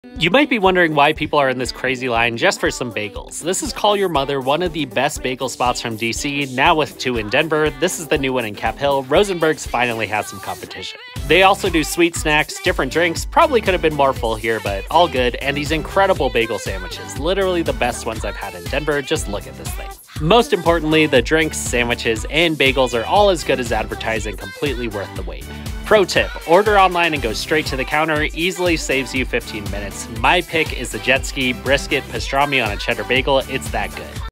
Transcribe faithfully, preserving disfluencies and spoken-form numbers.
You might be wondering why people are in this crazy line just for some bagels. This is Call Your Mother, one of the best bagel spots from D C, now with two in Denver. This is the new one in Cap Hill. Rosenberg's finally had some competition. They also do sweet snacks, different drinks, probably could have been more full here, but all good, and these incredible bagel sandwiches, literally the best ones I've had in Denver. Just look at this thing. Most importantly, the drinks, sandwiches, and bagels are all as good as advertised and completely worth the wait. Pro tip, order online and go straight to the counter. Easily saves you fifteen minutes. My pick is the jet ski brisket pastrami on a cheddar bagel. It's that good.